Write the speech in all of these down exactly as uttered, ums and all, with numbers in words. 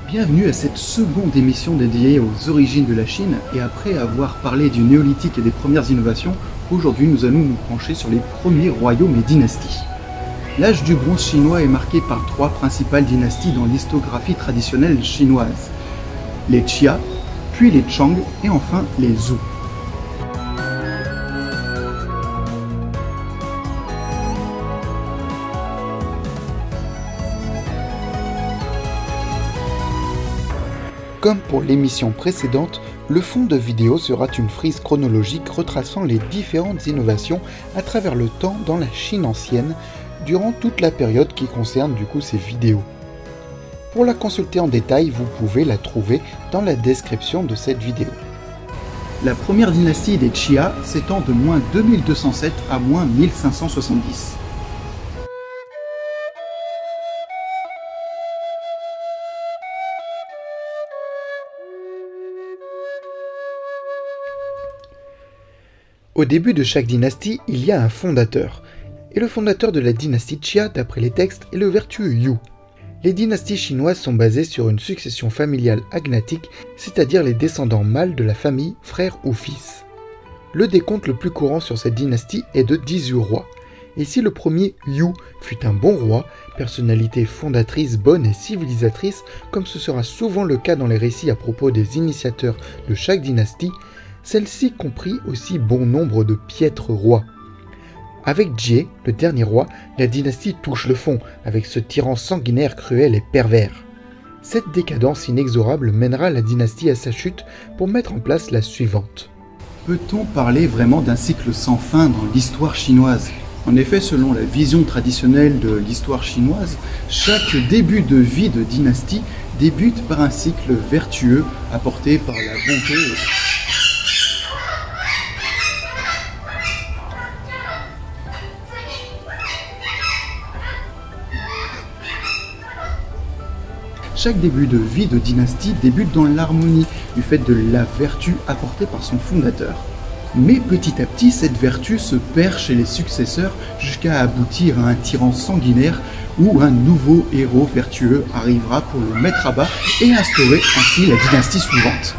Bienvenue à cette seconde émission dédiée aux origines de la Chine, et après avoir parlé du néolithique et des premières innovations, aujourd'hui nous allons nous pencher sur les premiers royaumes et dynasties. L'âge du bronze chinois est marqué par trois principales dynasties dans l'histographie traditionnelle chinoise. Les Xia, puis les Chang et enfin les Zhou. Comme pour l'émission précédente, le fond de vidéo sera une frise chronologique retraçant les différentes innovations à travers le temps dans la Chine ancienne, durant toute la période qui concerne du coup ces vidéos. Pour la consulter en détail, vous pouvez la trouver dans la description de cette vidéo. La première dynastie des Xia s'étend de moins deux mille deux cent sept à moins mille cinq cent soixante-dix. Au début de chaque dynastie, il y a un fondateur. Et le fondateur de la dynastie Xia, d'après les textes, est le vertueux Yu. Les dynasties chinoises sont basées sur une succession familiale agnatique, c'est-à-dire les descendants mâles de la famille, frère ou fils. Le décompte le plus courant sur cette dynastie est de dix-huit rois. Et si le premier Yu fut un bon roi, personnalité fondatrice bonne et civilisatrice, comme ce sera souvent le cas dans les récits à propos des initiateurs de chaque dynastie, celle-ci comprit aussi bon nombre de piètres rois. Avec Jie, le dernier roi, la dynastie touche le fond, avec ce tyran sanguinaire, cruel et pervers. Cette décadence inexorable mènera la dynastie à sa chute pour mettre en place la suivante. Peut-on parler vraiment d'un cycle sans fin dans l'histoire chinoise ? En effet, selon la vision traditionnelle de l'histoire chinoise, chaque début de vie de dynastie débute par un cycle vertueux apporté par la bonté. Chaque début de vie de dynastie débute dans l'harmonie du fait de la vertu apportée par son fondateur. Mais petit à petit, cette vertu se perd chez les successeurs jusqu'à aboutir à un tyran sanguinaire où un nouveau héros vertueux arrivera pour le mettre à bas et instaurer ainsi la dynastie suivante.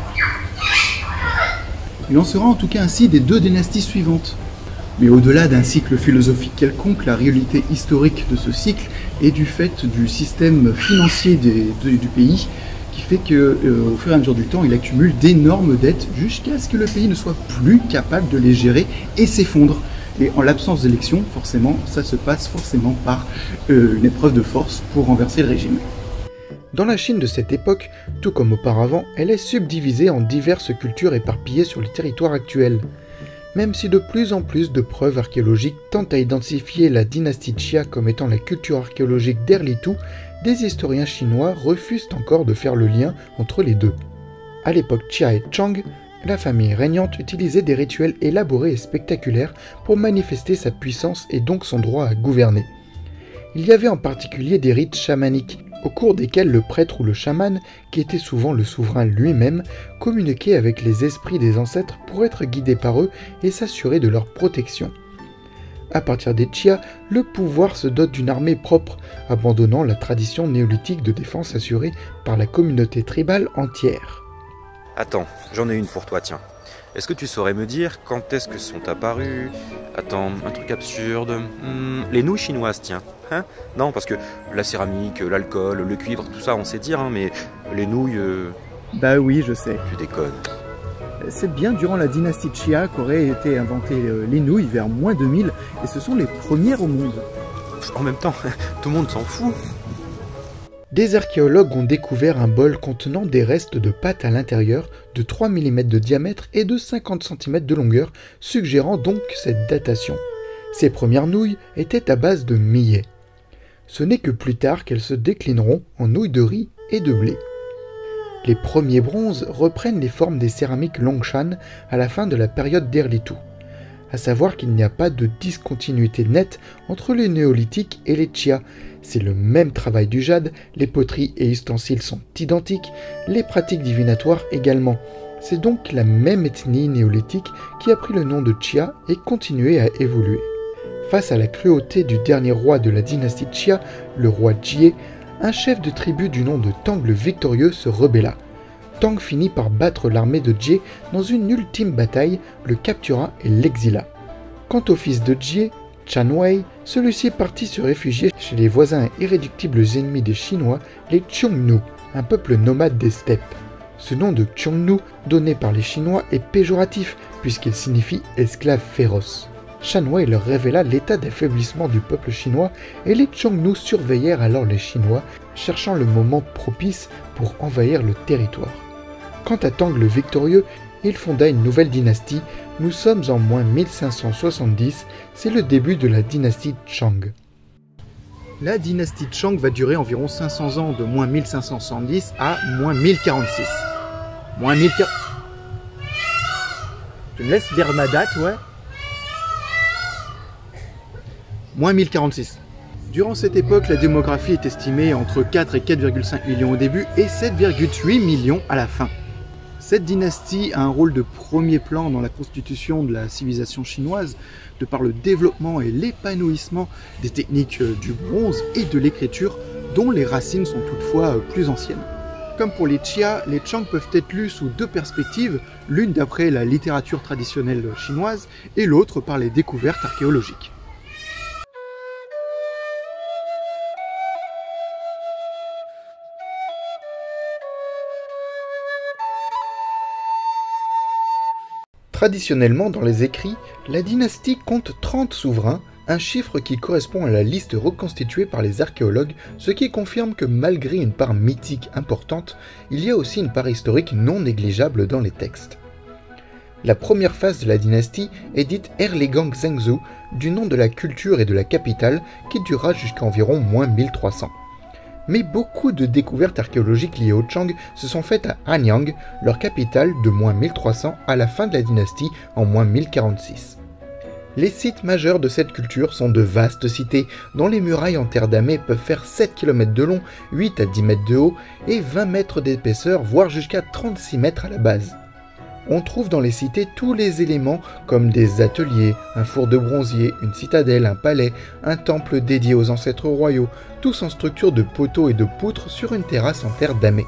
Il en sera en tout cas ainsi des deux dynasties suivantes. Mais au-delà d'un cycle philosophique quelconque, la réalité historique de ce cycle est du fait du système financier des, de, du pays qui fait qu'au euh, fur et à mesure du temps, il accumule d'énormes dettes jusqu'à ce que le pays ne soit plus capable de les gérer et s'effondre. Et en l'absence d'élection, forcément, ça se passe forcément par euh, une épreuve de force pour renverser le régime. Dans la Chine de cette époque, tout comme auparavant, elle est subdivisée en diverses cultures éparpillées sur le territoire actuel. Même si de plus en plus de preuves archéologiques tentent à identifier la dynastie Xia comme étant la culture archéologique d'Erlitou, des historiens chinois refusent encore de faire le lien entre les deux. À l'époque Xia et Chang, la famille régnante utilisait des rituels élaborés et spectaculaires pour manifester sa puissance et donc son droit à gouverner. Il y avait en particulier des rites chamaniques, au cours desquels le prêtre ou le chaman, qui était souvent le souverain lui-même, communiquait avec les esprits des ancêtres pour être guidé par eux et s'assurer de leur protection. À partir des Xia, le pouvoir se dote d'une armée propre, abandonnant la tradition néolithique de défense assurée par la communauté tribale entière. Attends, j'en ai une pour toi, tiens. Est-ce que tu saurais me dire quand est-ce que sont apparus... Attends, un truc absurde... Hmm, les nouilles chinoises, tiens. Hein? Non, parce que la céramique, l'alcool, le cuivre, tout ça, on sait dire, hein, mais les nouilles... Euh... Bah oui, je sais. Tu déconnes. C'est bien durant la dynastie Xia qu'auraient été inventées les nouilles vers moins deux mille, et ce sont les premières au monde. En même temps, tout le monde s'en fout. Des archéologues ont découvert un bol contenant des restes de pâte à l'intérieur de trois millimètres de diamètre et de cinquante centimètres de longueur, suggérant donc cette datation. Ces premières nouilles étaient à base de millet. Ce n'est que plus tard qu'elles se déclineront en nouilles de riz et de blé. Les premiers bronzes reprennent les formes des céramiques Longshan à la fin de la période d'Erlitou. À savoir qu'il n'y a pas de discontinuité nette entre les néolithiques et les Xia. C'est le même travail du jade, les poteries et ustensiles sont identiques, les pratiques divinatoires également. C'est donc la même ethnie néolithique qui a pris le nom de Xia et continué à évoluer. Face à la cruauté du dernier roi de la dynastie Xia, le roi Jie, un chef de tribu du nom de Tang le Victorieux se rebella. Tang finit par battre l'armée de Jie dans une ultime bataille, le captura et l'exila. Quant au fils de Jie, Chan Wei, celui-ci est parti se réfugier chez les voisins et irréductibles ennemis des Chinois, les Xiongnu, un peuple nomade des steppes. Ce nom de Xiongnu, donné par les Chinois, est péjoratif puisqu'il signifie esclave féroce. Chan Wei leur révéla l'état d'affaiblissement du peuple chinois et les Xiongnu surveillèrent alors les Chinois, cherchant le moment propice pour envahir le territoire. Quant à Tang le Victorieux, il fonda une nouvelle dynastie. Nous sommes en moins mille cinq cent soixante-dix, c'est le début de la dynastie Shang. La dynastie Shang va durer environ cinq cents ans, de moins mille cinq cent soixante-dix à moins mille quarante-six. Moins mille quarante... Tu me laisses dire ma date, ouais. Moins mille quarante-six. Durant cette époque, la démographie est estimée entre quatre et quatre virgule cinq millions au début et sept virgule huit millions à la fin. Cette dynastie a un rôle de premier plan dans la constitution de la civilisation chinoise, de par le développement et l'épanouissement des techniques du bronze et de l'écriture, dont les racines sont toutefois plus anciennes. Comme pour les Xia, les Shang peuvent être lus sous deux perspectives, l'une d'après la littérature traditionnelle chinoise et l'autre par les découvertes archéologiques. Traditionnellement, dans les écrits, la dynastie compte trente souverains, un chiffre qui correspond à la liste reconstituée par les archéologues, ce qui confirme que malgré une part mythique importante, il y a aussi une part historique non négligeable dans les textes. La première phase de la dynastie est dite Erlegang Zhengzhou, du nom de la culture et de la capitale, qui durera jusqu'à environ moins mille trois cents. Mais beaucoup de découvertes archéologiques liées aux Shang se sont faites à Hanyang, leur capitale, de moins mille trois cents à la fin de la dynastie en moins mille quarante-six. Les sites majeurs de cette culture sont de vastes cités, dont les murailles en terre damée peuvent faire sept kilomètres de long, huit à dix mètres de haut et vingt mètres d'épaisseur, voire jusqu'à trente-six mètres à la base. On trouve dans les cités tous les éléments comme des ateliers, un four de bronzier, une citadelle, un palais, un temple dédié aux ancêtres royaux, tous en structure de poteaux et de poutres sur une terrasse en terre damée.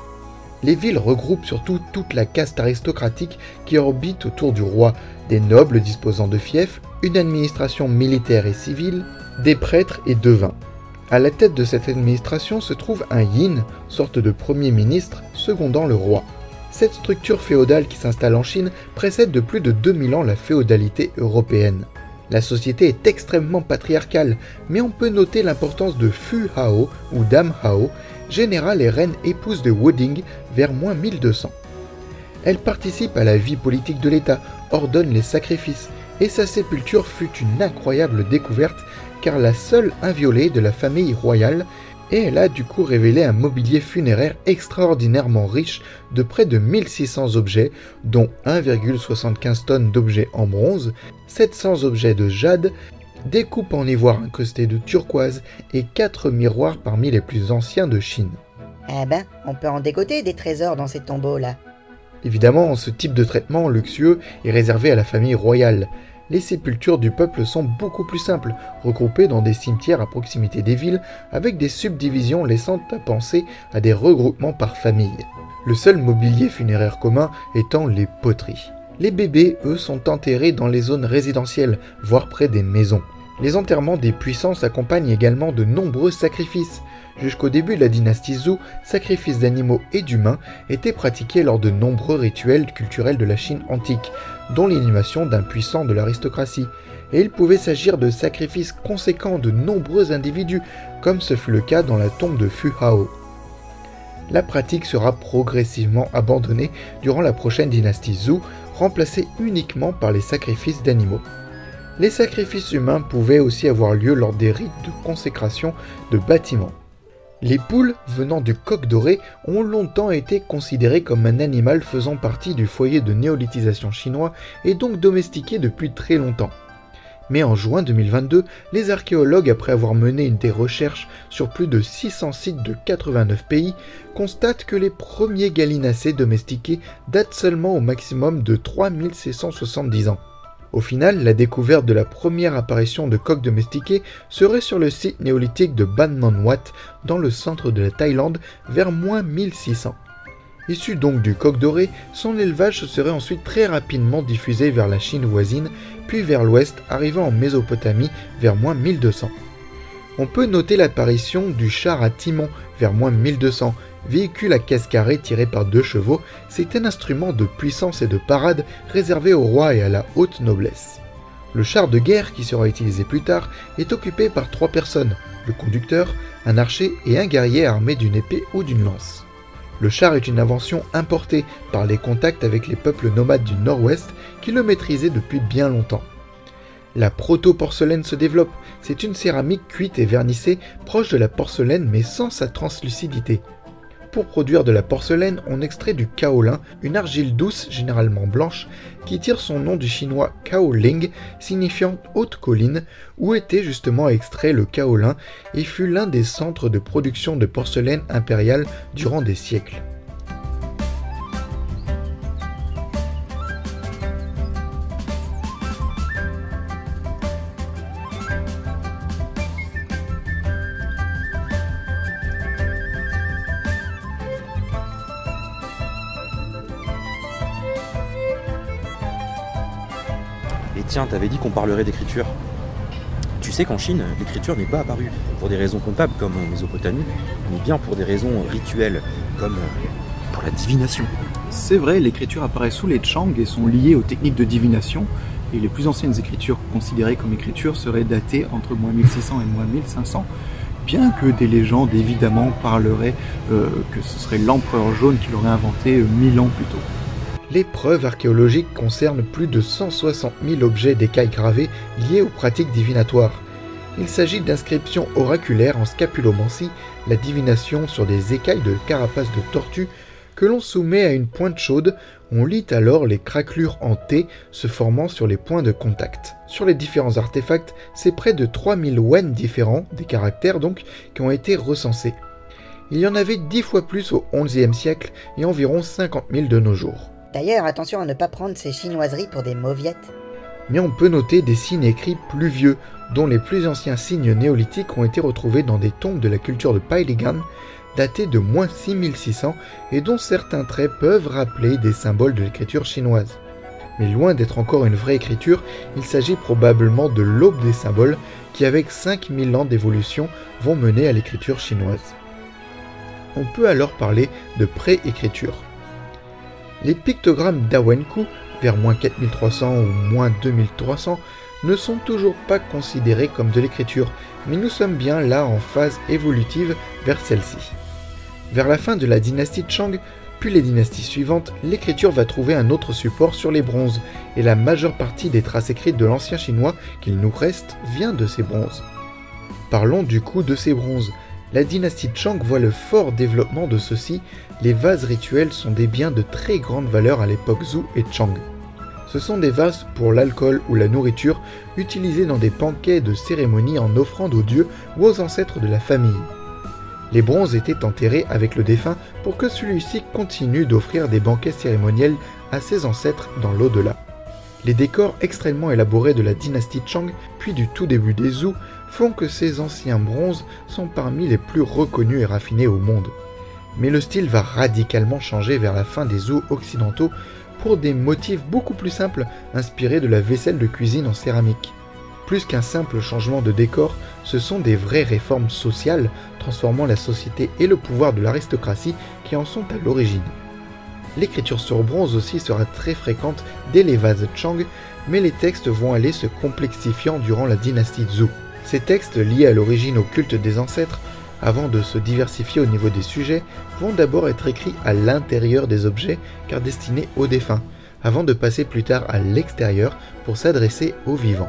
Les villes regroupent surtout toute la caste aristocratique qui orbite autour du roi, des nobles disposant de fiefs, une administration militaire et civile, des prêtres et devins. À la tête de cette administration se trouve un yin, sorte de premier ministre, secondant le roi. Cette structure féodale qui s'installe en Chine précède de plus de deux mille ans la féodalité européenne. La société est extrêmement patriarcale, mais on peut noter l'importance de Fu Hao ou Dame Hao, général et reine épouse de Wuding vers moins mille deux cents. Elle participe à la vie politique de l'État, ordonne les sacrifices, et sa sépulture fut une incroyable découverte car la seule inviolée de la famille royale, et elle a du coup révélé un mobilier funéraire extraordinairement riche de près de mille six cents objets, dont un virgule soixante-quinze tonnes d'objets en bronze, sept cents objets de jade, des coupes en ivoire incrustées de turquoise et quatre miroirs parmi les plus anciens de Chine. Eh ben, on peut en dégoter des trésors dans ces tombeaux-là. Évidemment, ce type de traitement luxueux est réservé à la famille royale. Les sépultures du peuple sont beaucoup plus simples, regroupées dans des cimetières à proximité des villes, avec des subdivisions laissant à penser à des regroupements par famille. Le seul mobilier funéraire commun étant les poteries. Les bébés, eux, sont enterrés dans les zones résidentielles, voire près des maisons. Les enterrements des puissants s'accompagnent également de nombreux sacrifices. Jusqu'au début de la dynastie Zhou, sacrifices d'animaux et d'humains étaient pratiqués lors de nombreux rituels culturels de la Chine antique, dont l'inhumation d'un puissant de l'aristocratie, et il pouvait s'agir de sacrifices conséquents de nombreux individus, comme ce fut le cas dans la tombe de Fu Hao. La pratique sera progressivement abandonnée durant la prochaine dynastie Zhou, remplacée uniquement par les sacrifices d'animaux. Les sacrifices humains pouvaient aussi avoir lieu lors des rites de consécration de bâtiments. Les poules, venant du coq doré, ont longtemps été considérées comme un animal faisant partie du foyer de néolithisation chinois et donc domestiqué depuis très longtemps. Mais en juin deux mille vingt-deux, les archéologues, après avoir mené des recherches sur plus de six cents sites de quatre-vingt-neuf pays, constatent que les premiers gallinacés domestiqués datent seulement au maximum de trois mille six cent soixante-dix ans. Au final, la découverte de la première apparition de coqs domestiqués serait sur le site néolithique de Ban Man Wat, dans le centre de la Thaïlande, vers moins mille six cents. Issu donc du coq doré, son élevage se serait ensuite très rapidement diffusé vers la Chine voisine, puis vers l'ouest, arrivant en Mésopotamie vers moins mille deux cents. On peut noter l'apparition du char à timon vers moins mille deux cents. Véhicule à caisse carrée tiré par deux chevaux, c'est un instrument de puissance et de parade réservé au roi et à la haute noblesse. Le char de guerre, qui sera utilisé plus tard, est occupé par trois personnes, le conducteur, un archer et un guerrier armé d'une épée ou d'une lance. Le char est une invention importée par les contacts avec les peuples nomades du nord-ouest qui le maîtrisaient depuis bien longtemps. La proto-porcelaine se développe, c'est une céramique cuite et vernissée proche de la porcelaine mais sans sa translucidité. Pour produire de la porcelaine, on extrait du kaolin, une argile douce, généralement blanche, qui tire son nom du chinois kaoling, signifiant haute colline, où était justement extrait le kaolin et fut l'un des centres de production de porcelaine impériale durant des siècles. Et tiens, t'avais dit qu'on parlerait d'écriture. Tu sais qu'en Chine, l'écriture n'est pas apparue pour des raisons comptables comme en Mésopotamie, mais bien pour des raisons rituelles, comme pour la divination. C'est vrai, l'écriture apparaît sous les Chang et sont liées aux techniques de divination, et les plus anciennes écritures considérées comme écritures seraient datées entre moins mille six cents et moins mille cinq cents, bien que des légendes évidemment parleraient euh, que ce serait l'empereur jaune qui l'aurait inventé euh, mille ans plus tôt. Les preuves archéologiques concernent plus de cent soixante mille objets d'écailles gravés liés aux pratiques divinatoires. Il s'agit d'inscriptions oraculaires en scapulomancie, la divination sur des écailles de carapace de tortue, que l'on soumet à une pointe chaude. On lit alors les craquelures en T se formant sur les points de contact. Sur les différents artefacts, c'est près de trois mille wen différents, des caractères donc, qui ont été recensés. Il y en avait dix fois plus au onzième siècle et environ cinquante mille de nos jours. D'ailleurs, attention à ne pas prendre ces chinoiseries pour des mauviettes. Mais on peut noter des signes écrits plus vieux, dont les plus anciens signes néolithiques ont été retrouvés dans des tombes de la culture de Pailigan, datés de moins six mille six cents et dont certains traits peuvent rappeler des symboles de l'écriture chinoise. Mais loin d'être encore une vraie écriture, il s'agit probablement de l'aube des symboles qui, avec cinq mille ans d'évolution, vont mener à l'écriture chinoise. On peut alors parler de pré-écriture. Les pictogrammes d'Awenkou, vers moins quatre mille trois cents ou moins deux mille trois cents, ne sont toujours pas considérés comme de l'écriture, mais nous sommes bien là en phase évolutive vers celle-ci. Vers la fin de la dynastie Chang, puis les dynasties suivantes, l'écriture va trouver un autre support sur les bronzes, et la majeure partie des traces écrites de l'ancien chinois qu'il nous reste vient de ces bronzes. Parlons du coup de ces bronzes. La dynastie Chang voit le fort développement de ceux-ci. Les vases rituels sont des biens de très grande valeur à l'époque Zhou et Chang. Ce sont des vases pour l'alcool ou la nourriture, utilisés dans des banquets de cérémonie en offrande aux dieux ou aux ancêtres de la famille. Les bronzes étaient enterrés avec le défunt pour que celui-ci continue d'offrir des banquets cérémoniels à ses ancêtres dans l'au-delà. Les décors extrêmement élaborés de la dynastie Chang, puis du tout début des Zhou, font que ces anciens bronzes sont parmi les plus reconnus et raffinés au monde. Mais le style va radicalement changer vers la fin des Zhou occidentaux pour des motifs beaucoup plus simples inspirés de la vaisselle de cuisine en céramique. Plus qu'un simple changement de décor, ce sont des vraies réformes sociales transformant la société et le pouvoir de l'aristocratie qui en sont à l'origine. L'écriture sur bronze aussi sera très fréquente dès les vases Chang, mais les textes vont aller se complexifiant durant la dynastie Zhou. Ces textes, liés à l'origine au culte des ancêtres, avant de se diversifier au niveau des sujets, vont d'abord être écrits à l'intérieur des objets car destinés aux défunts, avant de passer plus tard à l'extérieur pour s'adresser aux vivants.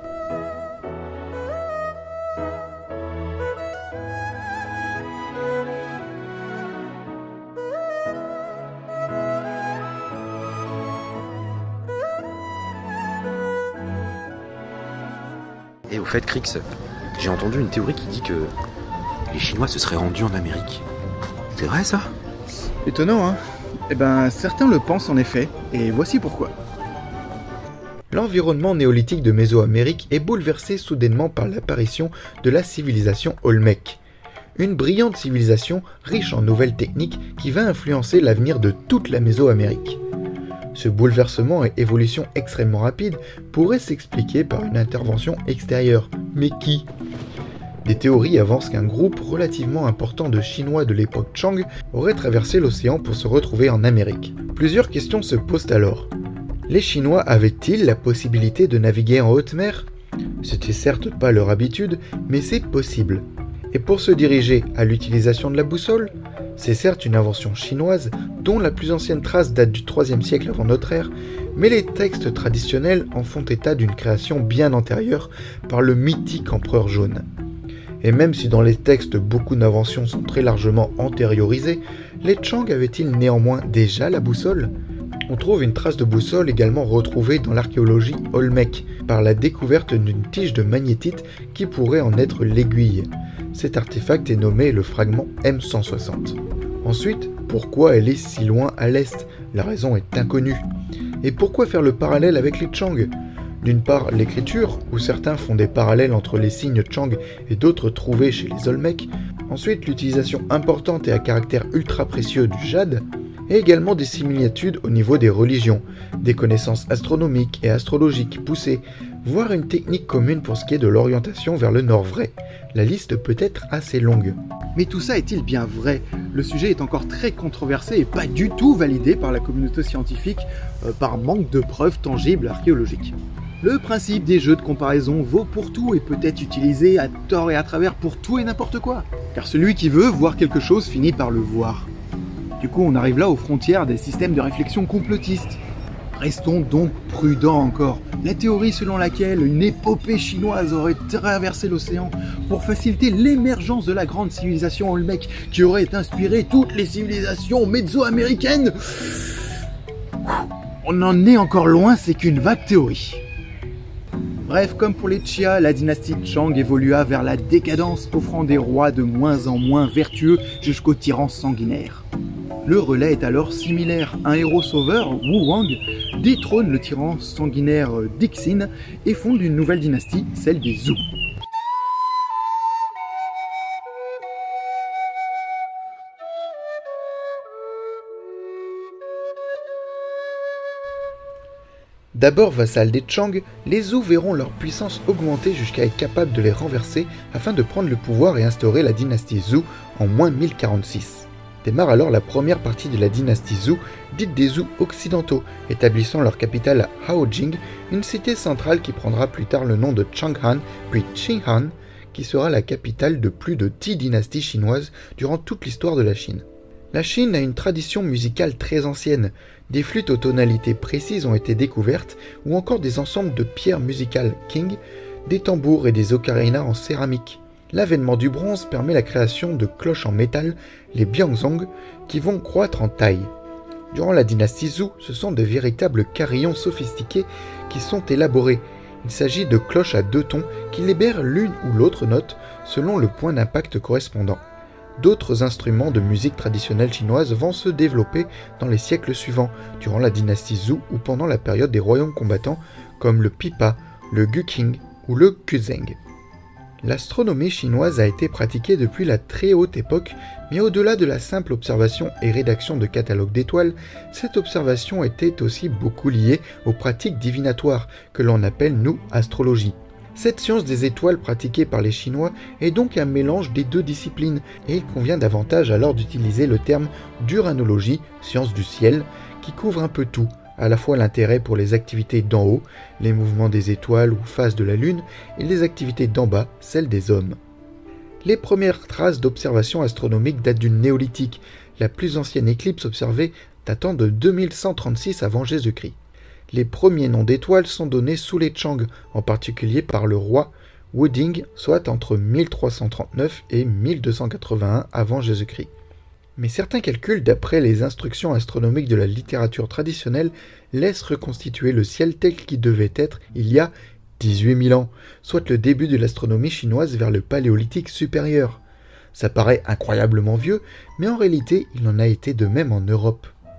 Et au fait, Crix, j'ai entendu une théorie qui dit que les Chinois se seraient rendus en Amérique. C'est vrai ça? Étonnant, hein? Eh ben, certains le pensent en effet, et voici pourquoi. L'environnement néolithique de Mésoamérique est bouleversé soudainement par l'apparition de la civilisation Olmec. Une brillante civilisation riche en nouvelles techniques qui va influencer l'avenir de toute la Mésoamérique. Ce bouleversement et évolution extrêmement rapide pourrait s'expliquer par une intervention extérieure. Mais qui ? Des théories avancent qu'un groupe relativement important de Chinois de l'époque Chang aurait traversé l'océan pour se retrouver en Amérique. Plusieurs questions se posent alors. Les Chinois avaient-ils la possibilité de naviguer en haute mer ? C'était certes pas leur habitude, mais c'est possible. Et pour se diriger à l'utilisation de la boussole, c'est certes une invention chinoise, dont la plus ancienne trace date du troisième siècle avant notre ère, mais les textes traditionnels en font état d'une création bien antérieure par le mythique empereur jaune. Et même si dans les textes beaucoup d'inventions sont très largement antériorisées, les Chang avaient-ils néanmoins déjà la boussole ? On trouve une trace de boussole également retrouvée dans l'archéologie Olmec, par la découverte d'une tige de magnétite qui pourrait en être l'aiguille. Cet artefact est nommé le fragment M cent soixante. Ensuite, pourquoi elle est si loin à l'est ? La raison est inconnue. Et pourquoi faire le parallèle avec les Chang ? D'une part, l'écriture, où certains font des parallèles entre les signes Chang et d'autres trouvés chez les Olmecs. Ensuite, l'utilisation importante et à caractère ultra précieux du jade. Et également des similitudes au niveau des religions, des connaissances astronomiques et astrologiques poussées, voire une technique commune pour ce qui est de l'orientation vers le nord vrai. La liste peut être assez longue. Mais tout ça est-il bien vrai ? Le sujet est encore très controversé et pas du tout validé par la communauté scientifique euh, par manque de preuves tangibles archéologiques. Le principe des jeux de comparaison vaut pour tout et peut être utilisé à tort et à travers pour tout et n'importe quoi. Car celui qui veut voir quelque chose finit par le voir. Du coup, on arrive là aux frontières des systèmes de réflexion complotistes. Restons donc prudents encore. La théorie selon laquelle une épopée chinoise aurait traversé l'océan pour faciliter l'émergence de la grande civilisation Olmec qui aurait inspiré toutes les civilisations mésoaméricaines, on en est encore loin, c'est qu'une vague théorie. Bref, comme pour les Xia, la dynastie Chang évolua vers la décadence, offrant des rois de moins en moins vertueux jusqu'aux tyrans sanguinaires. Le relais est alors similaire. Un héros sauveur, Wu Wang, détrône le tyran sanguinaire Dixin et fonde une nouvelle dynastie, celle des Zhou. D'abord vassals des Chang, les Zhou verront leur puissance augmenter jusqu'à être capables de les renverser afin de prendre le pouvoir et instaurer la dynastie Zhou en moins mille quarante-six. Démarre alors la première partie de la dynastie Zhou, dite des Zhou occidentaux, établissant leur capitale à Haojing, une cité centrale qui prendra plus tard le nom de Chang'an, puis Qing'an, qui sera la capitale de plus de dix dynasties chinoises durant toute l'histoire de la Chine. La Chine a une tradition musicale très ancienne. Des flûtes aux tonalités précises ont été découvertes, ou encore des ensembles de pierres musicales Qing, des tambours et des ocarinas en céramique. L'avènement du bronze permet la création de cloches en métal, les biangzong, qui vont croître en taille. Durant la dynastie Zhou, ce sont de véritables carillons sophistiqués qui sont élaborés. Il s'agit de cloches à deux tons qui libèrent l'une ou l'autre note selon le point d'impact correspondant. D'autres instruments de musique traditionnelle chinoise vont se développer dans les siècles suivants, durant la dynastie Zhou ou pendant la période des royaumes combattants, comme le Pipa, le Guqing ou le Kuzheng. L'astronomie chinoise a été pratiquée depuis la très haute époque, mais au-delà de la simple observation et rédaction de catalogues d'étoiles, cette observation était aussi beaucoup liée aux pratiques divinatoires, que l'on appelle nous astrologie. Cette science des étoiles pratiquée par les Chinois est donc un mélange des deux disciplines, et il convient davantage alors d'utiliser le terme d'uranologie, science du ciel, qui couvre un peu tout, à la fois l'intérêt pour les activités d'en haut, les mouvements des étoiles ou phases de la Lune, et les activités d'en bas, celles des hommes. Les premières traces d'observation astronomique datent du néolithique, la plus ancienne éclipse observée datant de deux mille cent trente-six avant Jésus-Christ. Les premiers noms d'étoiles sont donnés sous les Chang, en particulier par le roi Wuding, soit entre mille trois cent trente-neuf et mille deux cent quatre-vingt-un avant Jésus-Christ. Mais certains calculs, d'après les instructions astronomiques de la littérature traditionnelle, laissent reconstituer le ciel tel qu'il devait être il y a dix-huit mille ans, soit le début de l'astronomie chinoise vers le paléolithique supérieur. Ça paraît incroyablement vieux, mais en réalité, il en a été de même en Europe.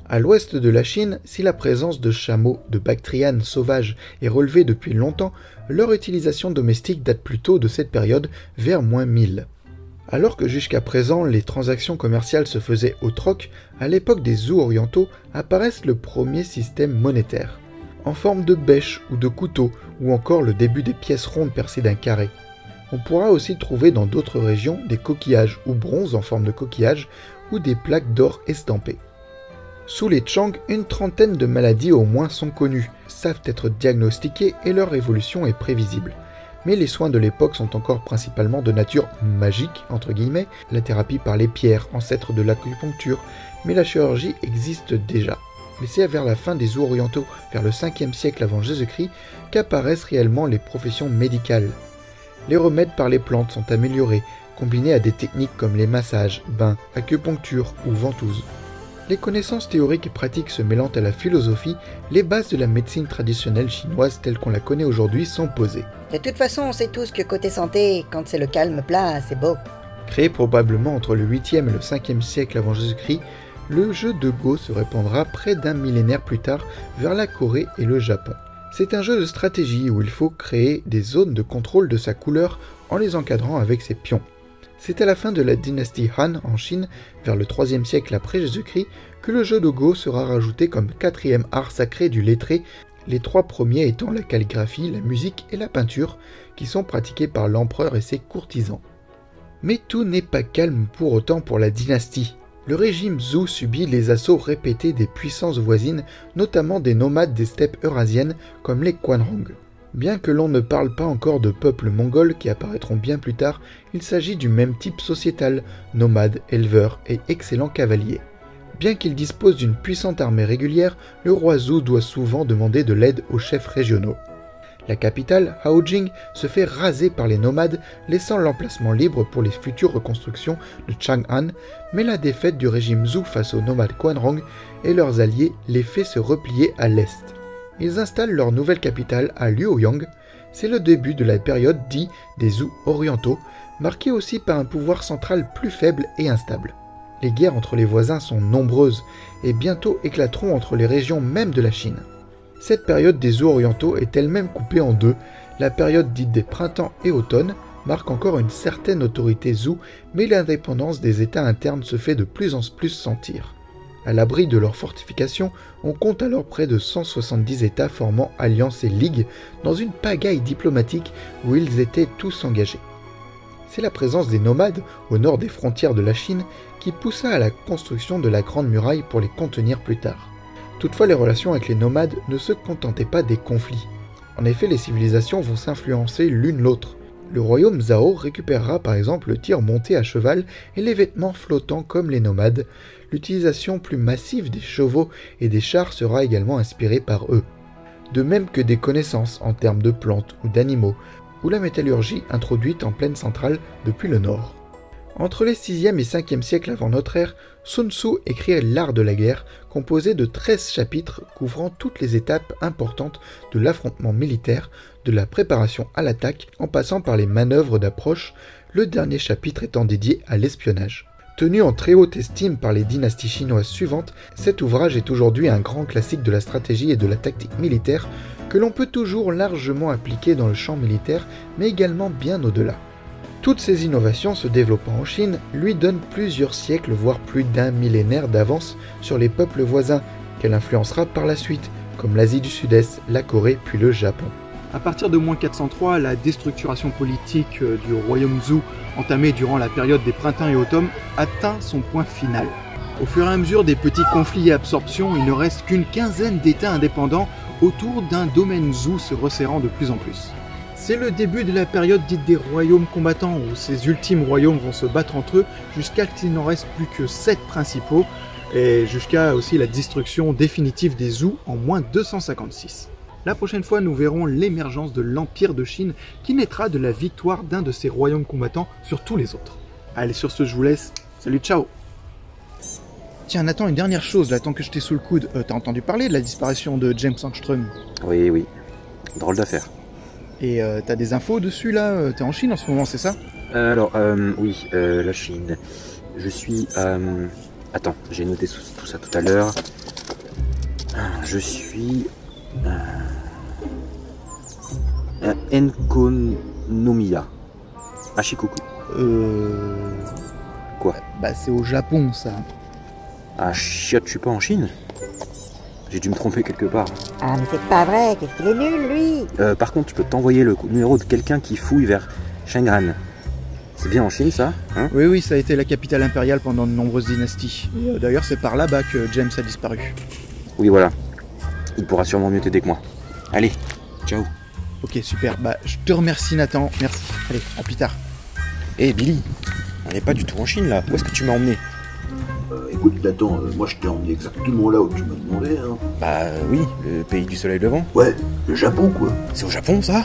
À l'ouest de la Chine, si la présence de chameaux de Bactriane sauvages est relevée depuis longtemps, leur utilisation domestique date plutôt de cette période, vers moins mille. Alors que jusqu'à présent les transactions commerciales se faisaient au troc, à l'époque des Zhou orientaux apparaissent le premier système monétaire, en forme de bêche ou de couteau, ou encore le début des pièces rondes percées d'un carré. On pourra aussi trouver dans d'autres régions des coquillages ou bronzes en forme de coquillage ou des plaques d'or estampées. Sous les Chang, une trentaine de maladies au moins sont connues, savent être diagnostiquées et leur évolution est prévisible. Mais les soins de l'époque sont encore principalement de nature magique, entre guillemets, la thérapie par les pierres, ancêtre de l'acupuncture, mais la chirurgie existe déjà. Mais c'est vers la fin des Zhou orientaux, vers le cinquième siècle avant Jésus-Christ, qu'apparaissent réellement les professions médicales. Les remèdes par les plantes sont améliorés, combinés à des techniques comme les massages, bains, acupuncture ou ventouses. Les connaissances théoriques et pratiques se mêlant à la philosophie, les bases de la médecine traditionnelle chinoise telle qu'on la connaît aujourd'hui sont posées. De toute façon, on sait tous que côté santé, quand c'est le calme plat, c'est beau. Créé probablement entre le huitième et le cinquième siècle avant Jésus-Christ, le jeu de Go se répandra près d'un millénaire plus tard vers la Corée et le Japon. C'est un jeu de stratégie où il faut créer des zones de contrôle de sa couleur en les encadrant avec ses pions. C'est à la fin de la dynastie Han en Chine, vers le troisième siècle après Jésus-Christ, que le jeu de Go sera rajouté comme quatrième art sacré du lettré, les trois premiers étant la calligraphie, la musique et la peinture, qui sont pratiqués par l'empereur et ses courtisans. Mais tout n'est pas calme pour autant pour la dynastie. Le régime Zhou subit les assauts répétés des puissances voisines, notamment des nomades des steppes eurasiennes comme les Quanrong. Bien que l'on ne parle pas encore de peuples mongols qui apparaîtront bien plus tard, il s'agit du même type sociétal, nomades, éleveurs et excellents cavaliers. Bien qu'il dispose d'une puissante armée régulière, le roi Zhou doit souvent demander de l'aide aux chefs régionaux. La capitale, Haojing, se fait raser par les nomades, laissant l'emplacement libre pour les futures reconstructions de Chang'an, mais la défaite du régime Zhou face aux nomades Quanrong et leurs alliés les fait se replier à l'est. Ils installent leur nouvelle capitale à Luoyang. C'est le début de la période dite des Zhou orientaux, marquée aussi par un pouvoir central plus faible et instable. Les guerres entre les voisins sont nombreuses et bientôt éclateront entre les régions même de la Chine. Cette période des Zhou orientaux est elle-même coupée en deux. La période dite des printemps et automnes marque encore une certaine autorité Zhou, mais l'indépendance des États internes se fait de plus en plus sentir. À l'abri de leurs fortifications, on compte alors près de cent soixante-dix États formant alliances et ligues dans une pagaille diplomatique où ils étaient tous engagés. C'est la présence des nomades au nord des frontières de la Chine qui poussa à la construction de la Grande Muraille pour les contenir plus tard. Toutefois, les relations avec les nomades ne se contentaient pas des conflits. En effet, les civilisations vont s'influencer l'une l'autre. Le royaume Zhao récupérera par exemple le tir monté à cheval et les vêtements flottants comme les nomades. L'utilisation plus massive des chevaux et des chars sera également inspirée par eux. De même que des connaissances en termes de plantes ou d'animaux, ou la métallurgie introduite en plaine centrale depuis le nord. Entre les sixième et cinquième siècles avant notre ère, Sun Tzu écrit l'art de la guerre, composé de treize chapitres couvrant toutes les étapes importantes de l'affrontement militaire, de la préparation à l'attaque, en passant par les manœuvres d'approche, le dernier chapitre étant dédié à l'espionnage. Tenu en très haute estime par les dynasties chinoises suivantes, cet ouvrage est aujourd'hui un grand classique de la stratégie et de la tactique militaire que l'on peut toujours largement appliquer dans le champ militaire, mais également bien au-delà. Toutes ces innovations se développant en Chine lui donnent plusieurs siècles, voire plus d'un millénaire d'avance sur les peuples voisins, qu'elle influencera par la suite, comme l'Asie du Sud-Est, la Corée puis le Japon. À partir de moins quatre cent trois, la déstructuration politique du royaume Zhou, entamée durant la période des printemps et automnes, atteint son point final. Au fur et à mesure des petits conflits et absorptions, il ne reste qu'une quinzaine d'États indépendants autour d'un domaine Zhou se resserrant de plus en plus. C'est le début de la période dite des royaumes combattants, où ces ultimes royaumes vont se battre entre eux jusqu'à ce qu'il n'en reste plus que sept principaux, et jusqu'à aussi la destruction définitive des Zhou en moins deux cent cinquante-six. La prochaine fois, nous verrons l'émergence de l'Empire de Chine qui naîtra de la victoire d'un de ces royaumes combattants sur tous les autres. Allez, sur ce, je vous laisse. Salut, ciao! Tiens, Nathan, une dernière chose, là, tant que je t'ai sous le coude, euh, t'as entendu parler de la disparition de James Angstrom? Oui, oui. Drôle d'affaire. Et euh, t'as des infos dessus, là? T'es en Chine en ce moment, c'est ça? euh, Alors, euh, oui, euh, la Chine. Je suis... Euh... Attends, j'ai noté tout ça tout à l'heure. je suis un, un Enkonomiya. Un Shikoku. Euh... Quoi? Bah c'est au Japon ça. Ah chiotte, je suis pas en Chine. J'ai dû me tromper quelque part. Ah, mais c'est pas vrai, qu'est-ce qu'il est nul, lui. Euh, par contre, je peux t'envoyer le numéro de quelqu'un qui fouille vers Shengran. C'est bien en Chine, ça, hein? Oui, oui, ça a été la capitale impériale pendant de nombreuses dynasties. Et, euh, D'ailleurs, c'est par là-bas que James a disparu. Oui, voilà. Il pourra sûrement mieux t'aider que moi. Allez, ciao. Ok, super. Bah, je te remercie, Nathan. Merci. Allez, à plus tard. Hé, hey, Billy, on n'est pas du tout en Chine, là. Où est-ce que tu m'as emmené? Euh, écoute, Nathan, euh, moi je t'ai emmené exactement là où tu m'as demandé, hein. Bah oui, le pays du soleil levant. Ouais, le Japon, quoi. C'est au Japon, ça?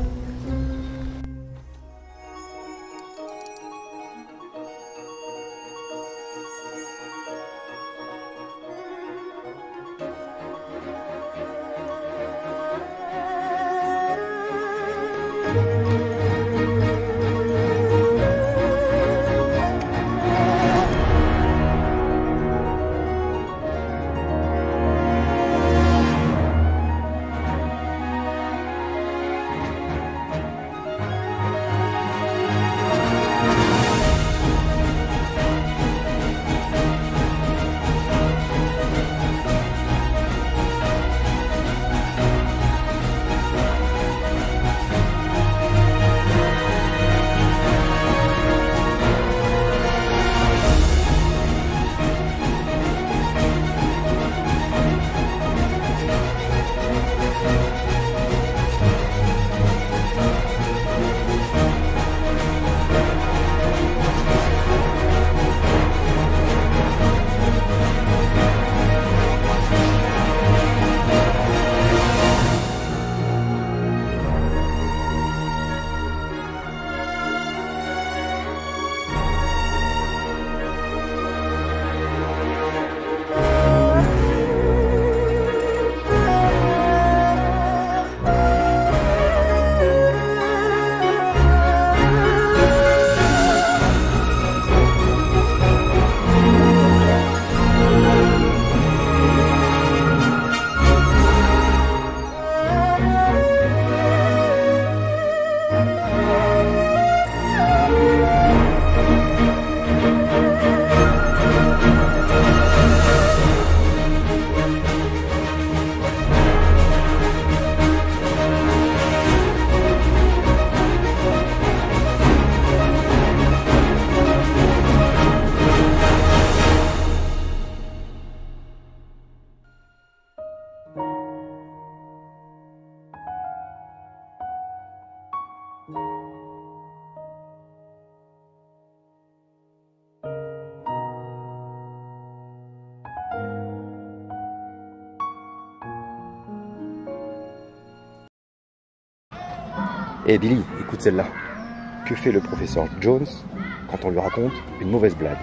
Hé hey Billy, écoute celle-là. Que fait le professeur Jones quand on lui raconte une mauvaise blague?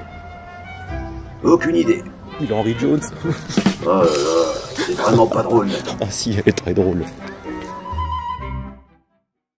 Aucune idée. Il est Henry Jones. Oh là là, c'est vraiment pas drôle, Nathan. Ah si, elle est très drôle.